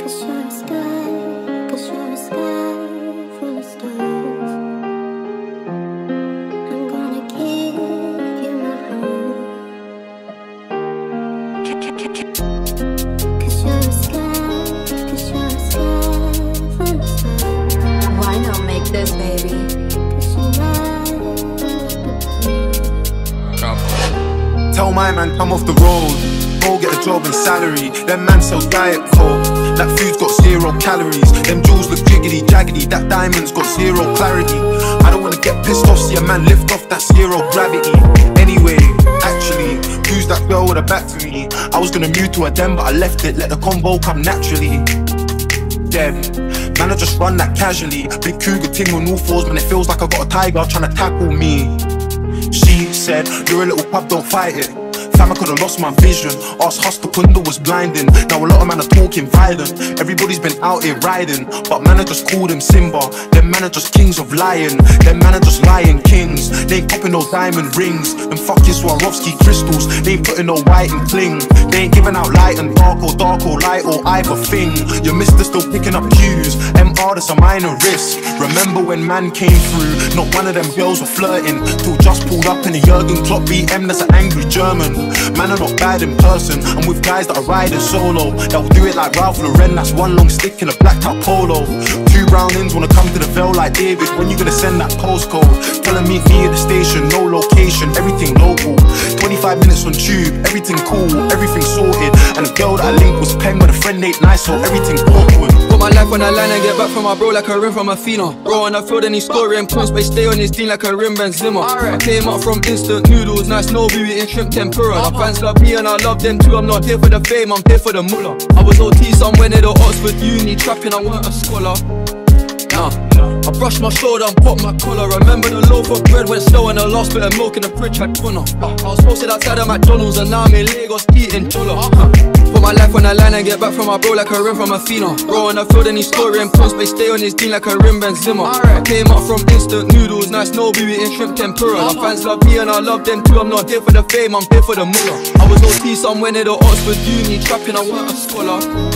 Tell my man come off the road, go get a job and salary. Them man sell diet coke, that food's got 0 calories. Them jewels look jiggity jaggedy, that diamond's got 0 clarity. I don't wanna get pissed off, see a man lift off that 0 gravity. Anyway, actually, who's that girl with her back to me? I was gonna move to a den but I left it, let the combo come naturally. Dev, man I just run that casually. Big cougar ting on all fours, man it feels like I got a tiger tryna tackle me. She said, you're a little pup, don't fight it. Fam, I could've lost my vision. Ask Hus, the window was blinding. Now a lot of man are talking violent. Everybody's been out here riding, but man I just called him Simba. Them man are just kings of lying. Them man are just lying kings. They ain't popping no diamond rings. Them fucking Swarovski crystals. They ain't putting no white and cling. They ain't giving out light and dark or light or either thing. Your mister still picking up cues. MR, that's a minor risk. Remember when man came through, not one of them girls were flirting, till just pulled up in a Jurgen Klopp BM that's an angry German. Man are not bad in person, I'm with guys that are riding solo. That will do it like Ralph Lauren, that's one long stick in a blacked out polo. 2 brown ins wanna come to the Vale like David, when you gonna send that postcode? Telling me near the station, no location, everything local. 25 minutes on tube, everything cool, everything sorted. And the girl that I linked was pen, but a friend ain't nice, so everything awkward. Put my life on the line and get back from my bro like a rim from a Fina. Bro on the field and he's scoring points, but he stay on his team like a rim Benzema. I came up from instant noodles, nice no we eating shrimp tempura. My fans love me and I love them too. I'm not here for the fame, I'm here for the mullah. I was OT somewhere near the Oxford uni, trapping, I weren't a scholar. I brushed my shoulder and popped my collar. Remember the loaf of bread went slow and the last bit of milk in the fridge had tuna. I was posted outside of McDonald's and now I'm in Lagos eating chola. Put my life on the line and get back from my bro like a rim from a Fina. Bro on the field and he's scoring points, but he stay on his team like a rim Benzema. I came up from instant noodles, nice no we eating shrimp tempura. My fans love me and I love them too. I'm not here for the fame, I'm here for the mullah. I was OT somewhere near the Oxford uni, trapping, I weren't a scholar.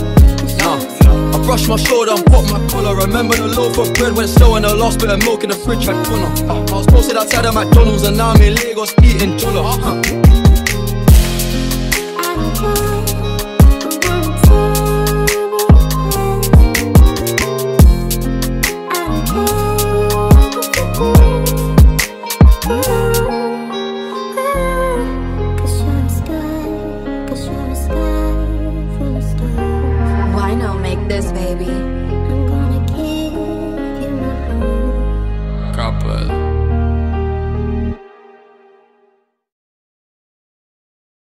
I brushed my shoulder and popped my collar. Remember the loaf of bread went slow and the last bit of milk in the fridge had tuna. I was posted outside of McDonald's and now I'm in Lagos eating chola. Why not make this, baby?